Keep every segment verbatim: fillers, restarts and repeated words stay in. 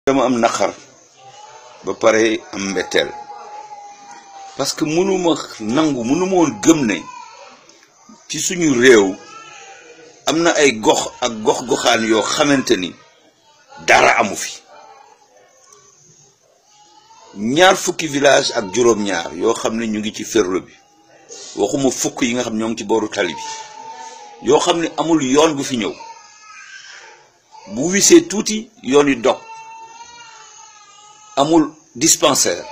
dama am naqar ba pare am mbetteel parce que mënuma nangu mënuma woon gëm ne ci suñu réew am na ay gox ak gox goxaan yoo xamante ni dara amu fi ñaar fukki village ak juróom-ñaar yoo xam ne ñu ngi ci ferlo bi waxuma fukk yi nga xam ñoo ngi ci booru tali bi yoo xam ne amul yoon bu fi ñëw bu wisee tuuti yoon yi dog amul dispensaire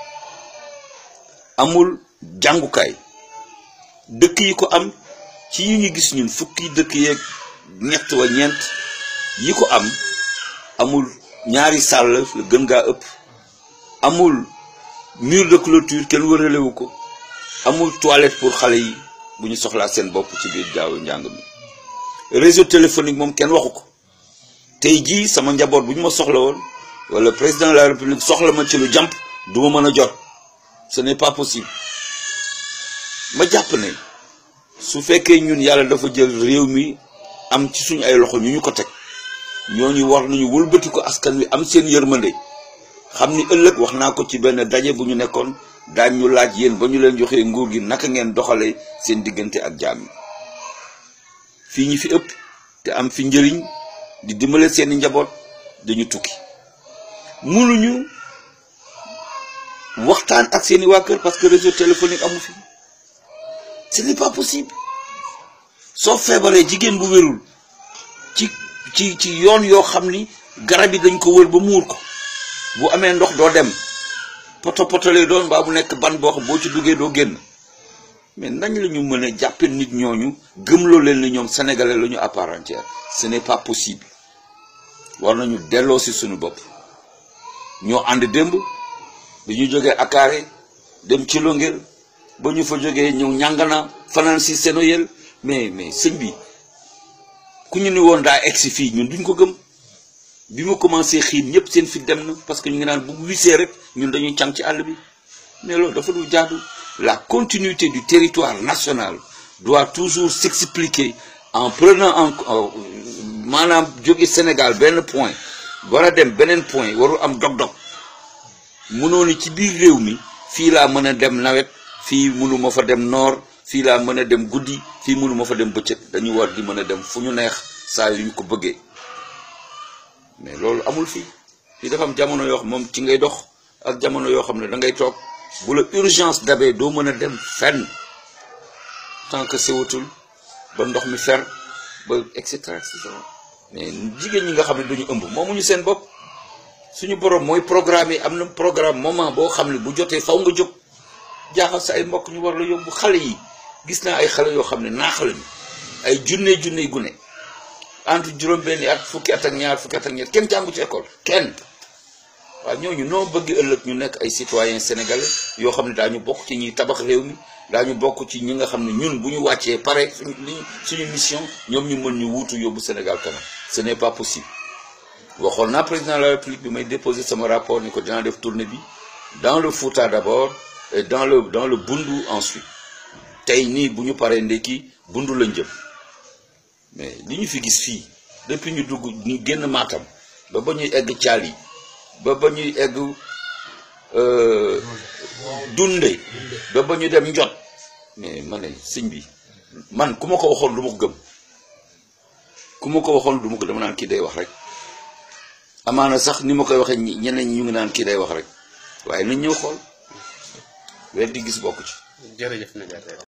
amul jàngukaay dëkk yi ko am ci yi ñu gis ñun fukki dëkk yeeg ñett wa ñeent yi ko am amul ñaari sàll la gën gaa ëpp amul mur de clôture kenn wëralewu ko amul toilette pour xale yi bu ñu soxlaa seen bopp ci biir jaaw njàng mi réseau téléphonique moom kenn waxu ko tey jii sama njaboot bu ñu ma soxla woon wala président de la république soxla ma ci lu jàmp du ma mën a jot ce n'est pas possible ma jàpp ne su fekkee ñun yàlla dafa jël réew mi am ci suñu ay loxo ñu ñu ko teg ñooñu war nañu wëlbati ko askan wi am seen yërmande xam ni ëllëg wax naa ko ci benn daje bu ñu nekkoon daañ ñu laaj yéen ba ñu leen joxee nguur gi naka ngeen doxalee seen diggante ak jaam yi fii ñi fi ëpp te am fi njëriñ di dimbale seeni njaboot dañu tukki mënuñu waxtaan ak seeni waa kër parce que réseau téléphonique amu fi ce n'est pas possible soo feebaree jigéen bu wérul ci ci ci yoon yoo xam ni garab yi dañ ko wër ba muur ko bu amee ndox doo dem poto poto lay doon mbaa bu nekk ban boo xam boo ci duggee doo génn mais nañ la ñu mën a jàppe nit ñooñu gëmloo leen ni ñoom sénégalais la ñu à part entière ce n'est pas possible war nañu delloo si suñu bopp ñoo ànd démb bi ñu jógee akaare dem ci Longel ba ñu fa jógee ñëw ñàngana fanaan si Senoyel mais mais sëñ bi ku ñu ni woon daa egsi fii ñun duñ ko gëm bi mu commencé xiin ñëpp seen fi dem na parce que ñu ngi naan bu wisee rek ñun dañuy càng ci àll bi mais loolu dafa du jaadu la continuité du territoire national doit toujours s'expliquer en prenant en maanaam jóge Sénégal benn point war a dem beneen point warul am dog-dog mënoo ni ci biir réew mi fii laa mën a dem nawet fii mënuma fa dem noor fii laa mën a dem guddi fii mënuma fa dem bëccëg dañu war di mën a dem fu ñu neex saa yu ñu ko bëggee mais loolu amul fii fii dafa am jamono yoo xam moom ci ngay dox ak jamono yoo xam ne da ngay toog bu la urgence dabee doo mën a dem fenn tant que sewatul ba ndox mi fer ba et cetera et cetera mais jigéen ñi nga xam ne dañu ëmb moomuñu seen bopp suñu borom mooy programme yi am na programme moment boo xam ne bu jotee faw nga jóg jaaxal sa ay mbokk ñu war la yóbbu xale yi gis naa ay xale yoo xam ne naax lañu ay junne junne gune entre juróom benni at fukki at ak ñaar fukki at ak ñett kenn jàngu ci école kenn waaw ñooñu noo bëgg ëllëg ñu nekk ay citoyens sénégalais yoo xam ne daañu bokk ci ñuy tabax réew mi daañu bokk ci ñi nga xam ne ñun bu ñu wàccee pare suñu suñu mission ñoom ñu mën ñu wuutu yóbbu Sénégal kanam ce n'est pas possible waxoon naa président de la République bi may déposer sama rapport ni ko dinaa def tournée bi dans le Fouta d'abord et dans le dans le Bundu ensuite tey nii bu ñu paree ndekki Bundu lañ jëm mais li ñu fi gis fii depuis ñu dugg ñu génn Matam ba ba ñuy egg Thiali ba ba ñuy egg Dunde ba ba ñu dem Njot mais ma ne sëñ bi man ku ma ko waxoon du ma ko gëm ku ma ko waxoon du ma ko dama naan kii day wax rek amaana sax ni ma koy waxee ñeneen ñu ngi naan kii day wax rek waaye nañ ñëw xool weer di gis bokk ci. jërëjëf.